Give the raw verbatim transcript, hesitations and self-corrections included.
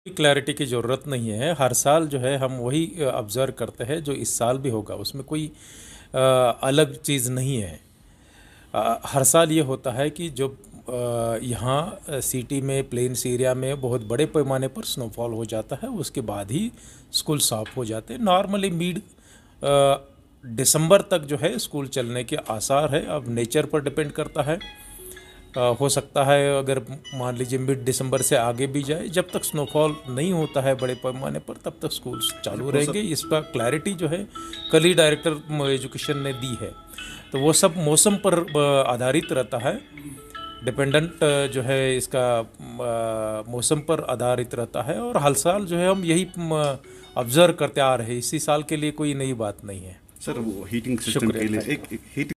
Clarity की ज़रूरत नहीं है। हर साल जो है हम वही ऑब्ज़र्व करते हैं जो इस साल भी होगा, उसमें कोई अ, अलग चीज़ नहीं है। अ, हर साल ये होता है कि जो अ, यहाँ सिटी में प्लेन्स एरिया में बहुत बड़े पैमाने पर स्नोफॉल हो जाता है, उसके बाद ही स्कूल साफ हो जाते हैं। नॉर्मली मिड दिसंबर तक जो है स्कूल चलने के आसार है। अब नेचर पर डिपेंड करता है। अ, हो सकता है अगर मान लीजिए मिड दिसंबर से आगे भी जाए, जब तक स्नोफॉल नहीं होता है बड़े पैमाने पर तब तक स्कूल चालू हो रहेंगे। सक इस पर क्लैरिटी जो है कल ही डायरेक्टर एजुकेशन ने दी है। तो वो सब मौसम पर अ, आधारित रहता है। डिपेंडेंट जो है इसका अ, मौसम पर आधारित रहता है, और हर साल जो है हम यही ऑब्ज़र्व करते आ रहे हैं। इसी साल के लिए कोई नई बात नहीं है। सर वो हीटिंग सिस्टम शुक्रिया, के लिए थैंक एक, यू। एक हीटिंग